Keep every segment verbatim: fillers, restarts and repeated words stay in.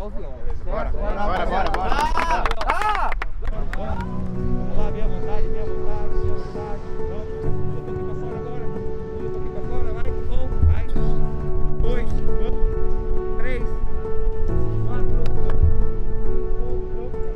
tocar o violão. Bora, bora, bora, bora, bora. Ah! Ah! Vamos lá, minha vontade, minha vontade, minha vontade. Vamos, eu tô aqui pra fora agora. Eu tô aqui pra fora, vai, um, vai. Dois, vamos. Três, quatro, cinco, vamos.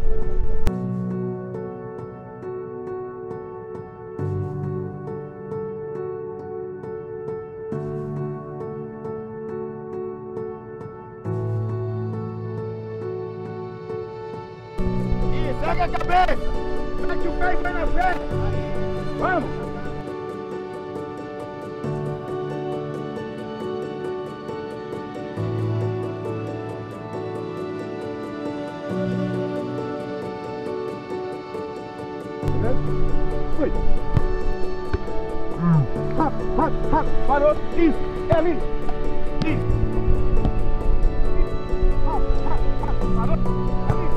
Segue a cabeça! Mete o pé e vai na frente! Vamos! Foi! Rápido, rápido, rápido! Parou! Isso! É ali! Isso! Rápido, rápido, rápido! Parou!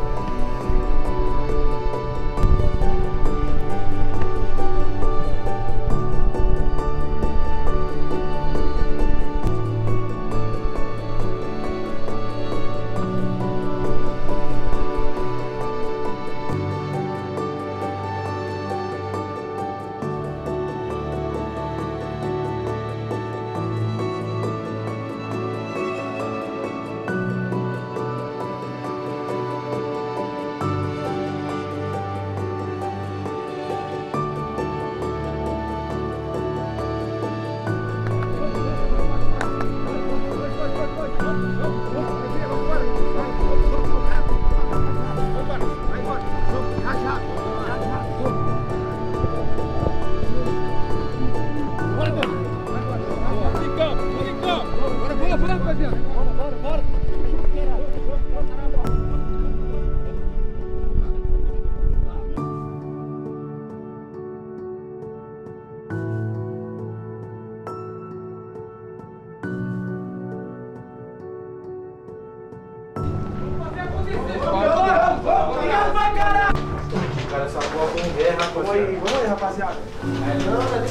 Cara, essa bola com guerra, vamos aí, vamos aí, rapaziada. Não, não é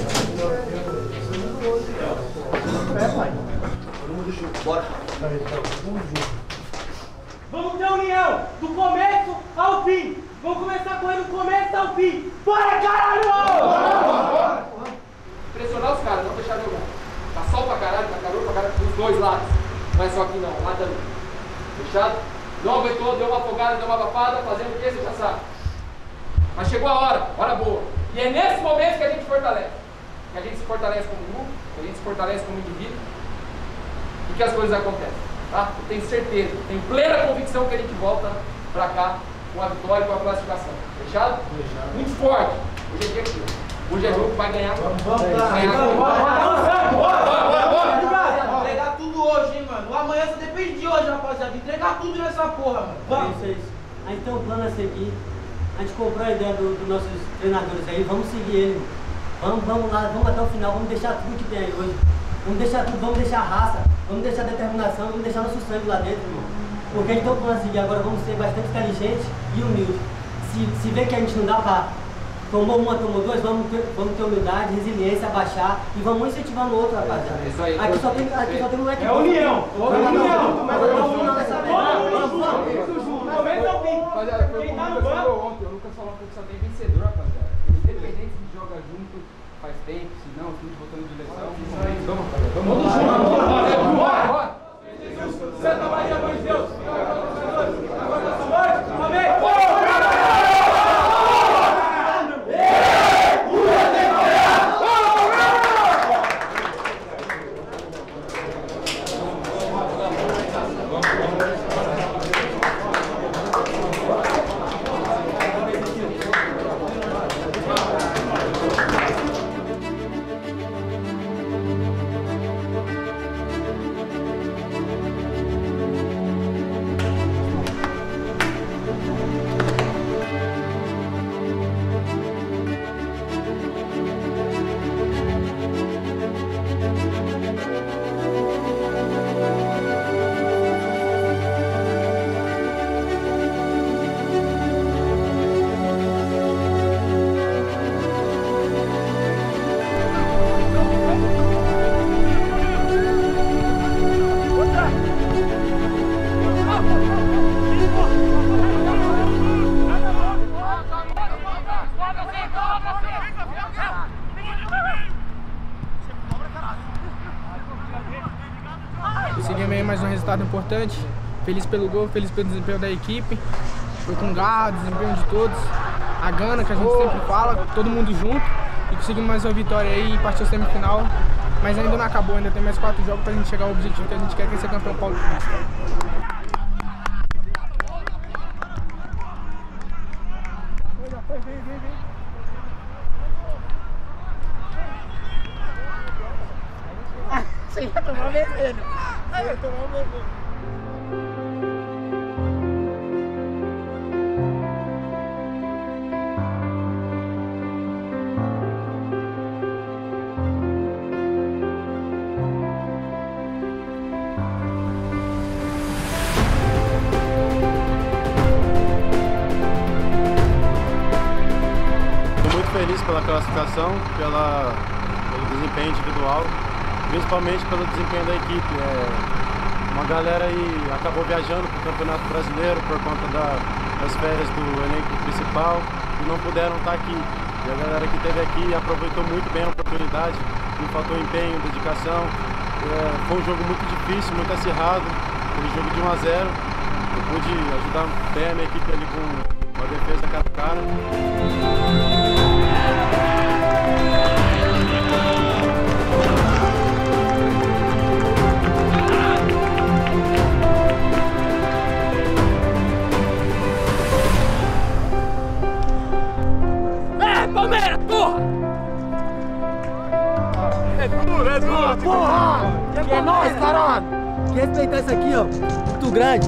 nem pai. Todo mundo junto, bora. Vamos ter união, do começo ao fim. Vamos começar correndo do começo ao fim. Bora, caralho! Bora! Pressionar os caras, não deixar jogar. Tá sol pra caralho, tá calor pra caralho, dos dois lados. Não é só aqui não, lá também. Fechado? Não aguentou, deu uma afogada, deu uma abafada, fazendo o que você já sabe. Mas chegou a hora, hora boa. E é nesse momento que a gente fortalece. Que a gente se fortalece como grupo, que a gente se fortalece como indivíduo. E que as coisas acontecem. Tá? Eu tenho certeza, tenho plena convicção que a gente volta pra cá com a vitória e com a classificação. Fechado? Fechado. Muito forte. Hoje é dia aqui. Hoje é jogo que vai ganhar. Vamos, vamos, vamos. Ganhar. Vamos, vamos, bora, bora, bora. Entregar tudo hoje, hein, mano. O amanhã só depende de hoje, rapaziada. Entregar tudo nessa porra, mano. Vamos. É isso, é isso. A gente tem um plano a seguir. A gente comprou a ideia dos do nossos treinadores aí, vamos seguir ele. Vamos, vamos lá, vamos até o final, vamos deixar tudo que tem aí hoje. Vamos deixar tudo, vamos deixar raça, vamos deixar determinação, vamos deixar nosso sangue lá dentro, irmão. Porque a gente tem um plano a seguir, agora vamos ser bastante inteligentes e humildes. Se, se vê que a gente não dá pra... Tomou uma, tomou duas, vamos ter, vamos ter humildade, resiliência, abaixar e vamos incentivando o outro, rapaziada. Isso aí, aqui só tem, aqui só tem moleque. É união! União! Momento ao fim. Rapaziada, foi como o Lucas falou ontem, o Lucas falou que só tem vencedor, rapaziada. Independente se joga junto, faz tempo, se não, tudo botando direção. Vamos, rapaziada. Vamos junto. Bora, bora, bora. Santa Maria, mãe de Deus. Agora nossa morte. Amém. resultado importante. Feliz pelo gol, feliz pelo desempenho da equipe. Foi com garra, desempenho de todos. A gana que a gente sempre fala, todo mundo junto. E conseguimos mais uma vitória aí e partiu a semifinal. Mas ainda não acabou, ainda tem mais quatro jogos pra gente chegar ao objetivo que a gente quer, que é ser campeão paulista. Você ia tomar vermelho. Você ia tomar vermelho. Feliz pela classificação, pela, pelo desempenho individual, principalmente pelo desempenho da equipe. É, uma galera aí acabou viajando para o Campeonato Brasileiro por conta da, das férias do elenco principal e não puderam estar aqui. E a galera que esteve aqui aproveitou muito bem a oportunidade, não faltou empenho, dedicação. É, foi um jogo muito difícil, muito acirrado, aquele jogo de um a zero. Eu pude ajudar bem a minha equipe ali com uma defesa cara a cara. É, Palmeiras, porra! É duro, é duro! Porra! Que é nóis, caralho! Que respeitar isso aqui, ó. Muito grande.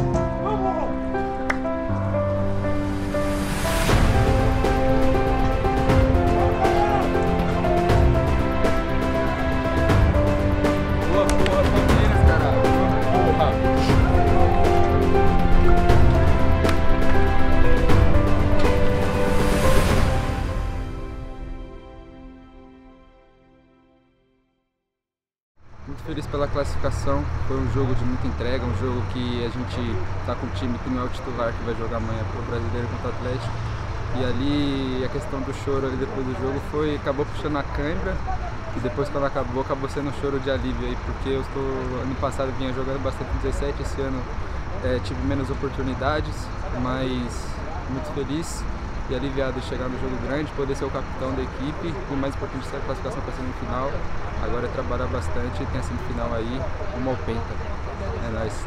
Muito feliz pela classificação, foi um jogo de muita entrega, um jogo que a gente está com um time que não é o titular, que vai jogar amanhã para o Brasileiro contra o Atlético. E ali a questão do choro ali depois do jogo foi, acabou puxando a cãibra e depois quando acabou, acabou sendo um choro de alívio aí, porque eu estou, ano passado vinha jogando bastante dezessete, esse ano é, tive menos oportunidades, mas muito feliz e aliviado de chegar no jogo grande, poder ser o capitão da equipe e o mais importante ser a classificação para a semifinal. Agora é trabalhar bastante e tem a semifinal aí, uma ao penta. É nóis.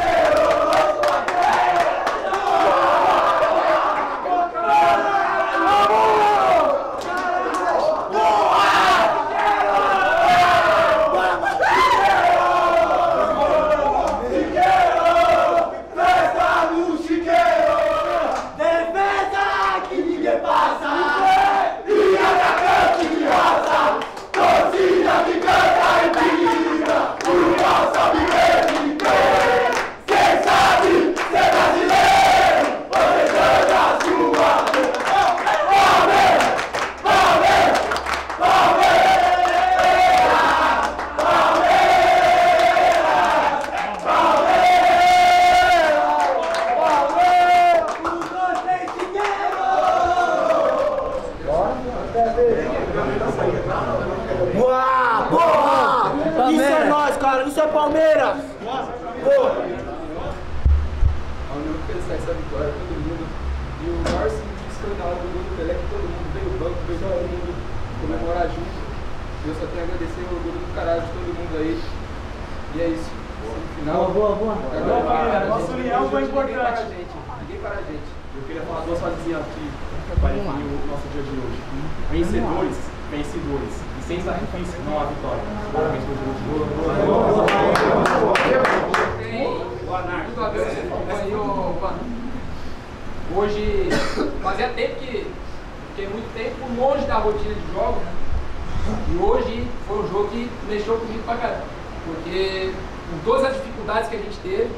Boa, porra! Isso é nós, cara, isso é Palmeiras! Porra! A União fez essa vitória, todo mundo. E o maior sentido escandal do gol do Pelé, que todo mundo veio o banco, veio todo mundo comemorar junto. Eu só tenho a agradecer o orgulho do caralho de todo mundo aí. E é isso. Final. Boa, boa, boa. Agora, Nossa união foi importante. Ninguém para a gente. Eu queria falar duas frasezinhas aqui para definir o nosso dia de hoje. Vencedores, vencedores. E sem sacrifício não há vitória. Parabéns pelo jogo de hoje. Boa noite. Tudo a ver você acompanhou, mano. Hoje, fazia tempo que, fiquei muito tempo longe da rotina de jogos, né? E hoje foi um jogo que mexeu comigo pra caramba. Porque com todas as dificuldades que a gente teve,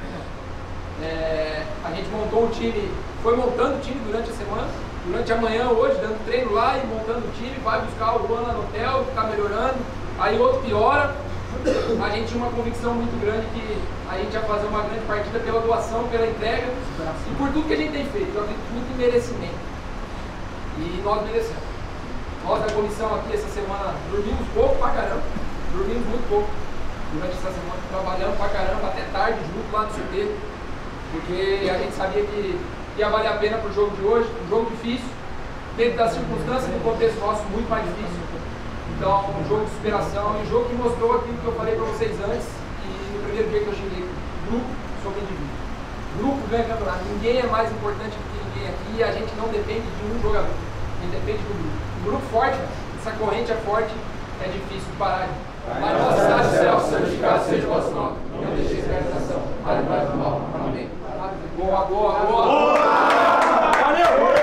é, a gente montou um time, foi montando o time durante a semana, durante a manhã hoje, dando treino lá e montando o time, vai buscar o Juan lá no hotel, ficar melhorando, aí outro piora. A gente tinha uma convicção muito grande que a gente ia fazer uma grande partida pela doação, pela entrega e por tudo que a gente tem feito. Eu acredito muito em merecimento. E nós merecemos. Nós da comissão aqui essa semana dormimos pouco pra caramba, dormimos muito pouco. durante essa semana, trabalhando pra caramba, até tarde, junto lá no C T, porque a gente sabia que ia valer a pena pro jogo de hoje, um jogo difícil, dentro das circunstâncias do contexto nosso, muito mais difícil. Então, um jogo de superação, um jogo que mostrou aquilo que eu falei pra vocês antes, e no primeiro dia que eu cheguei, grupo sobre indivíduo. Grupo ganha campeonato, ninguém é mais importante do que ninguém aqui, e a gente não depende de um jogador, a gente depende do grupo. Um grupo forte, essa corrente é forte, é difícil de parar. Pai nosso que estás no céu, santificado seja o vosso nome, não deixeis cair a nação, para o mais do mal. Amém. Boa, boa, boa! Valeu!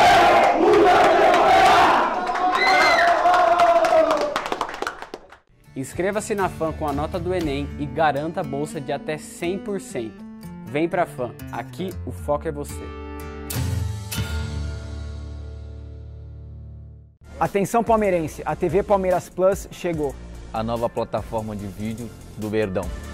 Inscreva-se na F A M com a nota do Enem e garanta a bolsa de até cem por cento. Vem pra F A M, aqui o foco é você. Atenção palmeirense, a T V Palmeiras Plus chegou. A nova plataforma de vídeo do Verdão.